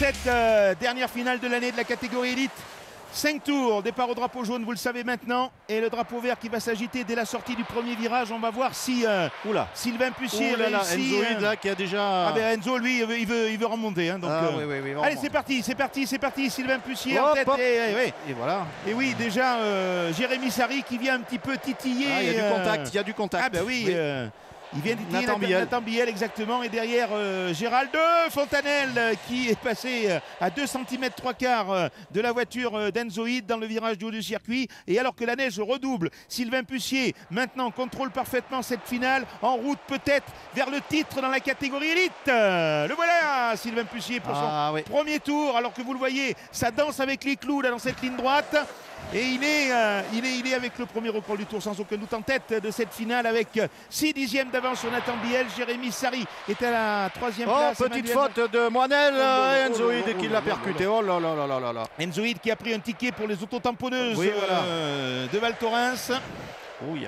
cette dernière finale de l'année de la catégorie élite. 5 tours, départ au drapeau jaune, vous le savez maintenant, et le drapeau vert qui va s'agiter dès la sortie du premier virage. On va voir si Sylvain Pussier réussit. Enzo là qui a déjà... Ah ben Enzo, lui, il veut remonter. Hein, donc, oui, allez, c'est parti. Sylvain Pussier en tête. Et voilà. Et oui, déjà, Jérémy Sary qui vient un petit peu titiller. Ah, il y a du contact, Ah ben oui. Il vient de Nathan Biel, exactement. Et derrière, Gérald Fontanelle qui est passé à 2 cm 3 quarts de la voiture d'Enzoïde dans le virage du haut du circuit. Et alors que la neige redouble, Sylvain Pussier maintenant contrôle parfaitement cette finale. En route peut-être vers le titre dans la catégorie élite. Le voilà, Sylvain Pussier pour son premier tour. Alors que vous le voyez, ça danse avec les clous là, dans cette ligne droite. Et il est avec le premier record du tour sans aucun doute en tête de cette finale avec 6 dixièmes d'avance sur Nathan Biel. Jérémy Sary est à la 3e place. Petite faute de Moinel et Enzoïde qui l'a percuté. Oh là là là là là. Enzoïde qui a pris un ticket pour les autotamponneuses de Val Thorens. Oh,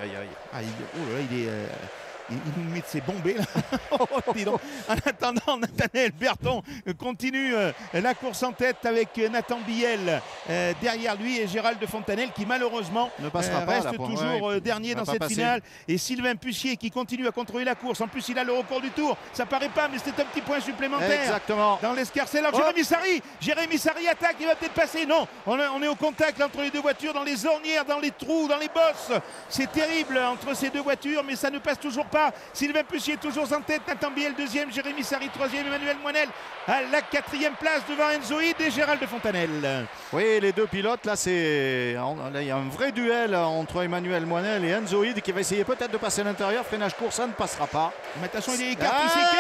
il nous met de ses bombées là. En attendant, Nathanaël Berton continue la course en tête avec Nathan Biel derrière lui et Gérald Fontanelle qui malheureusement ne passera pas, reste toujours dernier dans cette finale. Et Sylvain Pussier qui continue à contrôler la course. En plus, il a le record du tour. Ça paraît pas, mais c'est un petit point supplémentaire. Exactement. Dans l'escarcelle. Alors Jérémy Sary attaque, il va peut-être passer. Non, on est au contact là, entre les deux voitures, dans les ornières, dans les trous, dans les bosses. C'est terrible entre ces deux voitures, mais ça ne passe toujours pas. Sylvain Pussier toujours en tête, Nathan Biel 2e, Jérémy Sary 3e, Emmanuel Moinel à la 4e place devant Enzoïde et Gérald Fontanelle. Oui, les deux pilotes, là il y a un vrai duel entre Emmanuel Moinel et Enzoïde qui va essayer peut-être de passer à l'intérieur. Freinage court, ça ne passera pas. Mais attention, il s'écarte.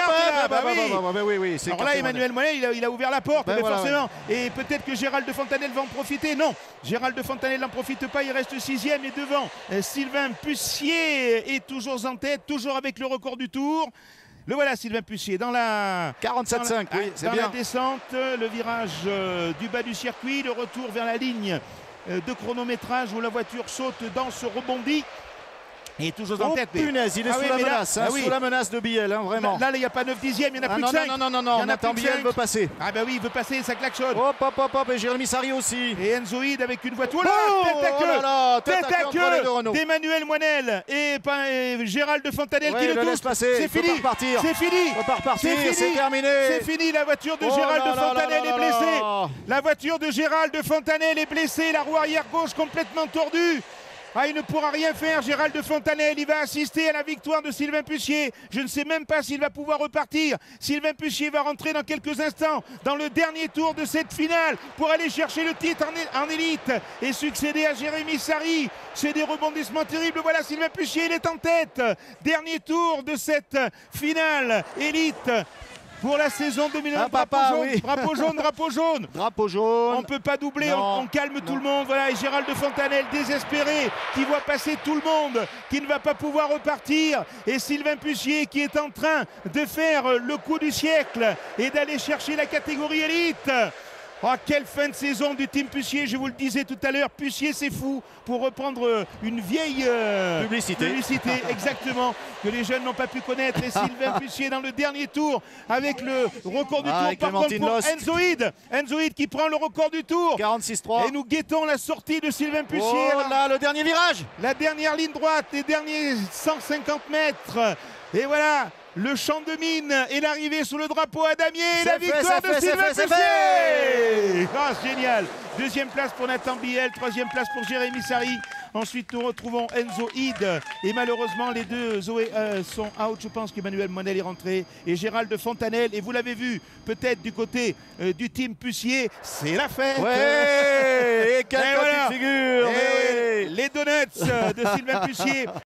Alors là, Emmanuel Moinel, il a ouvert la porte, forcément. Et peut-être que Gérald Fontanelle va en profiter. Non, Gérald Fontanelle n'en profite pas, il reste 6e et devant Sylvain Pussier est toujours en tête, toujours avec le record du tour. Le voilà, Sylvain Pussier dans la 47,5, oui, c'est bien. La descente, le virage du bas du circuit, le retour vers la ligne de chronométrage où la voiture saute, danse, rebondit. Et toujours en tête. Punaise, il est sous la menace, sous la menace de Biel, vraiment. Là, il n'y a pas 9 dixièmes, il y en a plus de 5. Non, Nathan Biel veut passer. Ah bah oui, il veut passer, ça klaxonne. Et Jérémy Sary aussi. Et Enzoïde avec une voiture. Tête à queue d'Emmanuel Moinel et Gérald Fontanelle qui le touche. C'est fini. C'est terminé. C'est fini, la voiture de Gérald Fontanelle est blessée. La voiture de Gérald Fontanelle est blessée, la roue arrière gauche complètement tordue. Ah, il ne pourra rien faire, Gérald Fontanelle. Il va assister à la victoire de Sylvain Pussier. Je ne sais même pas s'il va pouvoir repartir. Sylvain Pussier va rentrer dans quelques instants dans le dernier tour de cette finale pour aller chercher le titre en élite et succéder à Jérémy Sary. C'est des rebondissements terribles. Voilà, Sylvain Pussier, il est en tête. Dernier tour de cette finale élite. Pour la saison 2020, drapeau jaune. On ne peut pas doubler, on calme tout le monde. Voilà, et Gérald Fontanelle désespéré, qui voit passer tout le monde, qui ne va pas pouvoir repartir. Et Sylvain Pussier qui est en train de faire le coup du siècle et d'aller chercher la catégorie élite. Oh, quelle fin de saison du team Pussier, je vous le disais tout à l'heure, Pussier c'est fou, pour reprendre une vieille publicité, exactement, que les jeunes n'ont pas pu connaître. Et Sylvain Pussier dans le dernier tour avec le record du tour, par contre pour Enzoïde qui prend le record du tour. 46,3. Et nous guettons la sortie de Sylvain Pussier. Oh là, le dernier virage. La dernière ligne droite, les derniers 150 mètres. Et voilà, le champ de mine et l'arrivée sous le drapeau à damier. La victoire de Sylvain Pussier. Ah, génial. 2e place pour Nathan Biel, 3e place pour Jérémy Sary. Ensuite, nous retrouvons Enzoïde. Et malheureusement, les deux Zoé sont out. Je pense qu'Emmanuel Moinel est rentré. Et Gérald Fontanelle. Et vous l'avez vu, peut-être du côté du team Pussier, c'est la fête. Ouais. Et quelle petite figure. Les donuts de Sylvain Pussier.